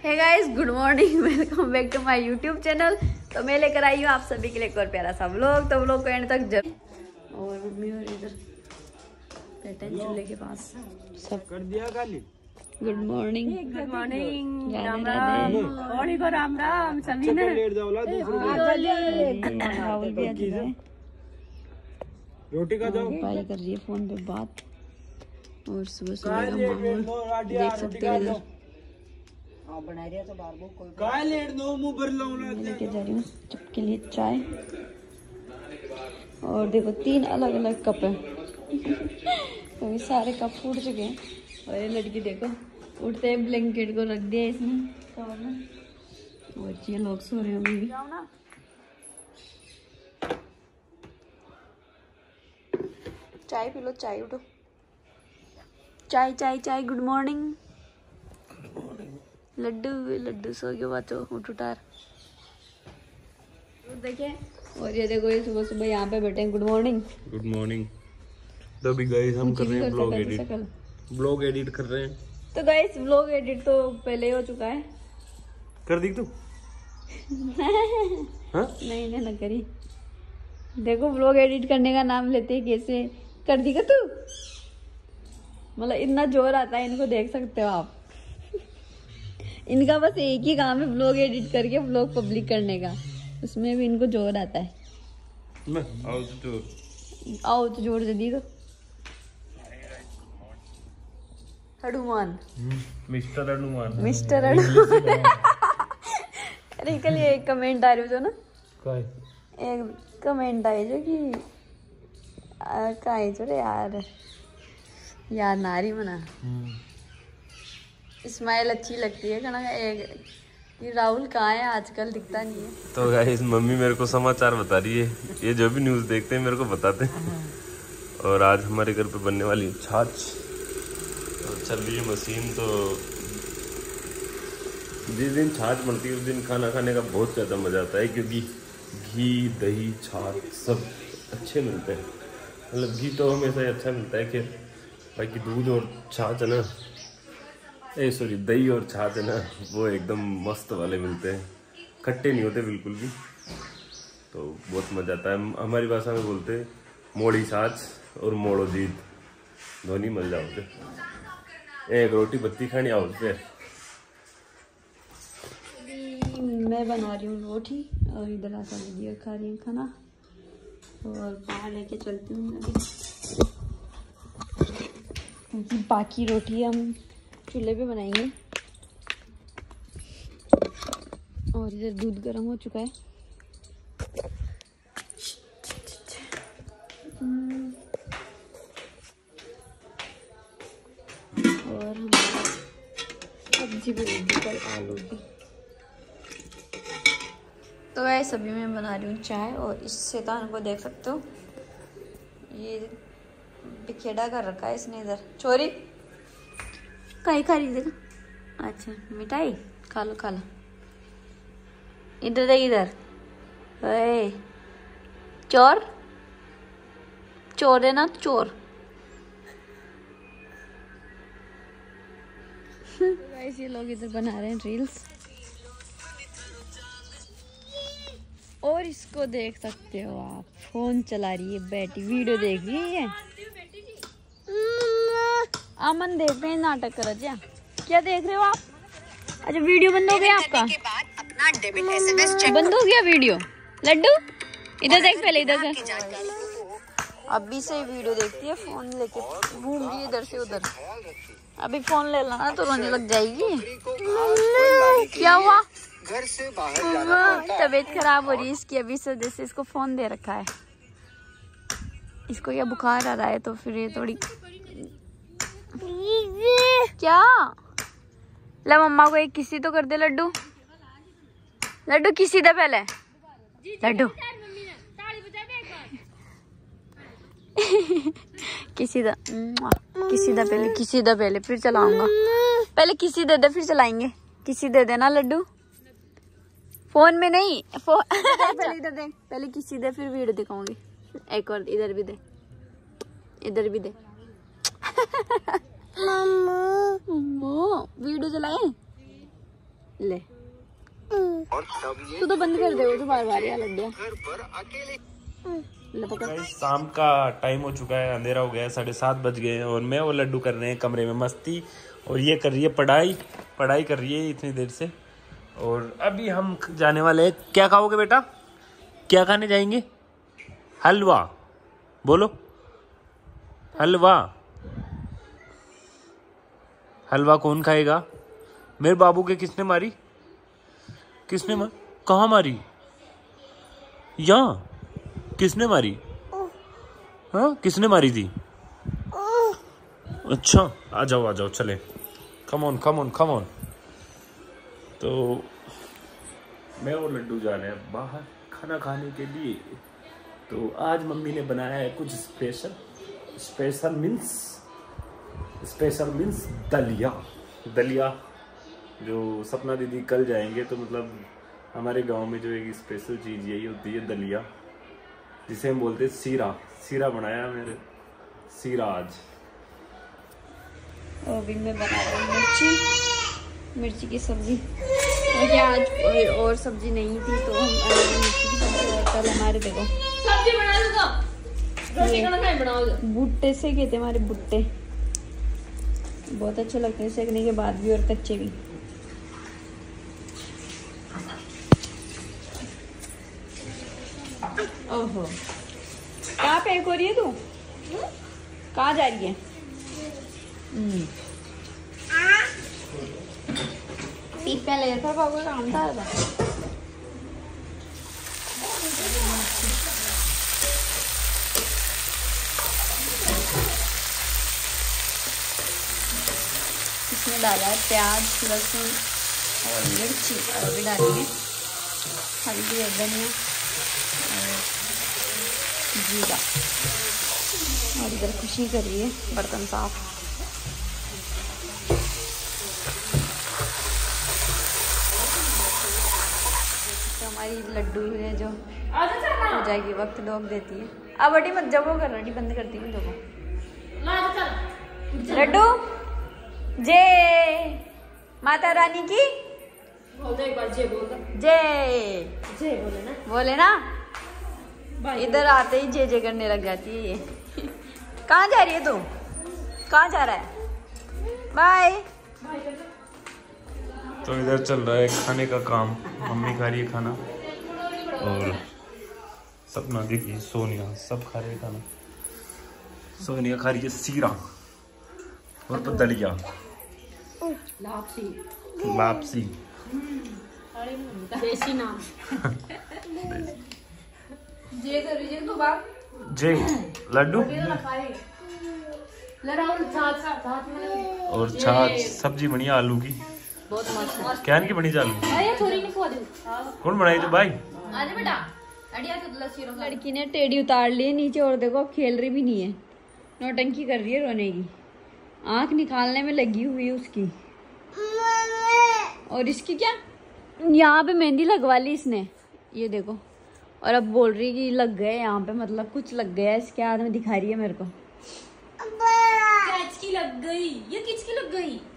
Hey guys, good morning, welcome back to my YouTube channel. तो मैं लेकर आई हूँ आप सभी के लिए एक और प्यारा सा व्लॉग। तो व्लॉग को एंड तक जरूर। और मम्मी और इधर बैठे हैं चूल्हे के पास सब। कर दिया गाली। Good morning, good morning, Ram Ram और को राम राम सभी ने। लेट जाओ ला राहुल भी आ चुका है। रोटी का जाओ। भाई कर रही है फोन पे बात। और सुबह सुबह का माहौल देख सकते हो इधर। बना रही है तो बार कोई काय लेट दो मुंह भर लाऊंगा। लेके जा रही हूँ सबके लिए चाय। और देखो 3 अलग अलग कप है। तो ये सारे कप फूट चुके हैं। और ये लड़की देखो उठते ही ब्लैंकेट को रख दिया इसने कवर में। और ये लोग सो रहे हैं अभी भी। चाय पी लो, चाय उठो। चाय चाय चाय। Good morning Laddu. लड्डू सो गया बच्चों, उठ उठार देखे। और ये देखो ये सुबह सुबह यहाँ पे बैठे हैं। Good morning. Good morning. तो अभी गाइस हम कर रहे हैं ब्लॉग एडिट कर रहे हैं। तो गाइस व्लॉग एडिट तो पहले हो चुका है। कर दी तू? हाँ? नहीं ना करी। देखो व्लॉग एडिट करने का नाम लेते हैं कैसे कर दी का तू। मतलब इतना जोर आता है इनको, देख सकते हो आप। इनका बस एक ही काम है व्लॉग एडिट करके व्लॉग पब्लिक करने का। उसमें भी इनको जोर आता है। मैं आओ तो जोर दे दी तो। हनुमान, मिस्टर हनुमान। मिस्टर हनुमान। अरे कल ये एक कमेंट आ रही हो ना। काय एक कमेंट आई जो कि काहे जो यार नारी मना स्माइल अच्छी लगती है कना। एक ये राहुल कहाँ है आजकल, दिखता नहीं है। तो गाइस मम्मी मेरे को समाचार बता रही है। ये जो भी न्यूज़ देखते हैं मेरे को बताते हैं। और आज हमारे घर पे बनने वाली छाछ और चल रही है मशीन। तो जिस दिन छाछ बनती है उस दिन खाना खाने का बहुत ज़्यादा मज़ा आता है, क्योंकि घी दही छाछ सब अच्छे मिलते हैं। मतलब घी तो हमेशा ही अच्छा मिलता है, कि बाकी दूध और छाछ है ना, सॉरी दही और छाछ है ना, वो एकदम मस्त वाले मिलते हैं। खट्टे नहीं होते बिल्कुल भी। तो बहुत मजा आता है। हमारी भाषा में बोलते हैं मोड़ी छाछ और मोड़ो जीत, दोनों मिल जाओगे। एक रोटी बत्ती खानी आओगे। मैं बना रही हूँ रोटी और इधर आकर दीदी खा रही हूँ खाना। और बाहर लेके चलती हूँ क्योंकि बाकी रोटी हम चूल्हे पे बनाएंगे। और इधर दूध गर्म हो चुका है। और हमारी सब्जी भी रेडी कल आलू की। तो वैसे सब्जी में बना रही हूँ चाय। और इस शैतान को देख सकते हो, ये बिखेड़ा कर रखा है इसने इधर। चोरी कहीं खा रही देखो। अच्छा मिठाई खा लो खा लो। इधर देख इधर। चोर चोर है ना, चोर। ये लोग इधर बना रहे हैं रील्स। और इसको देख सकते हो आप, फोन चला रही है बेटी, वीडियो देख रही है। अमन देख रहे हैं नाटक कर रहे। क्या देख रहे हो आप? अच्छा वीडियो बंद हो गया आपका? बंद हो गया वीडियो? लड्डू इधर देख, पहले इधर से। अभी से वीडियो देखती है, फोन लेके घूम रही है इधर से उधर। अभी फोन ले ला तो रोने लग जाएगी। क्या हुआ? घर से बाहर तबीयत खराब हो रही है इसकी अभी से, जैसे इसको फोन दे रखा है। इसको क्या बुखार आ रहा है, तो फिर ये थोड़ी क्या। ला मम्मा को एक किसी तो कर दे लड्डू। लड्डू किसी दे पहले। लड्डू किसी दा पहले, किसी दा पहले फिर चलाऊंगा। पहले किसी दे दे फिर चलाएंगे। किसी दे देना लड्डू, फोन में नहीं। पहले इधर दे, पहले किसी दे फिर वीडियो दिखाऊंगी। एक और इधर भी दे, इधर भी दे। वीडियो चलाए ले तू तो बंद कर दे, तो बार बार लग गया। शाम का टाइम हो चुका है, अंधेरा हो गया है, 7:30 बज गए हैं और मैं और लड्डू कर रहे हैं कमरे में मस्ती और ये कर रही है पढ़ाई कर रही है इतनी देर से। और अभी हम जाने वाले हैं। क्या खाओगे बेटा? क्या खाने जाएंगे? हलवा बोलो, हलवा। हलवा कौन खाएगा? मेरे बाबू के किसने मारी? कहाँ मारी? यहाँ किसने मारी? हाँ किसने मारी थी? अच्छा आ जाओ चले, कम ऑन। तो मैं और लड्डू जा रहे हैं बाहर खाना खाने के लिए। तो आज मम्मी ने बनाया है कुछ स्पेशल मीन्स दलिया जो सपना दीदी कल जाएंगे तो मतलब हमारे गांव में जो एक स्पेशल चीज़ यही होती है दलिया, जिसे हम बोलते हैं सीरा बनाया मेरे सीरा आज। और भी मैं बना रही हूँ मिर्ची की सब्जी। आज और सब्जी नहीं थी तो हम मिर्ची की सब्जी। कल हमारे देखो सब्जी बना दो, भुट्टे से कहते हमारे भुट्टे, बहुत अच्छे लगते हैं सेकने के बाद भी और कच्चे भी। ओहो कहाँ पैक हो रही है तू? कहाँ जा रही है? पहले था बाबू का काम था। इसमें डाला है प्याज, लहसुन और मिर्ची और भी डालेंगे हल्दी और धनिया और जीरा। और इधर खुशी कर रही है बर्तन साफ। तो हमारी लड्डू है जो हो जाएगी, वक्त डोक देती है। अब बटी मत जब वो कर रही बंद करती हूँ देखो। लड्डू जय माता रानी की बोल दे एक बार जय बोल दे। जय बोले ना। इधर आते ही जय करने लग जाती है ये। कहाँ जा रही है तू? कहाँ जा रहा है? बाय। तो इधर चल रहा है खाने का काम। मम्मी खा रही है खाना और सपना दीदी सोनिया सब खा रहे हैं खाना। सोनिया खा रही है सीरा और दलिया लापसी देसी नाम। जय लड्डू और छाछ सब्जी बनी आलू की, बहुत मस्त। क्या की बनी आलू कौन बनाई थी भाई? लड़की ने टेढ़ी उतार ली नीचे और देखो अब खेल रही भी नहीं है, नौटंकी कर रही है, रोने की आंख निकालने में लगी हुई है उसकी। और इसकी क्या यहाँ पे मेहंदी लगवा ली इसने, ये देखो। और अब बोल रही कि लग गए यहाँ पे, मतलब कुछ लग गया इसके हाथ में, दिखा रही है मेरे को। किसकी लग गई? ये किसकी लग गई?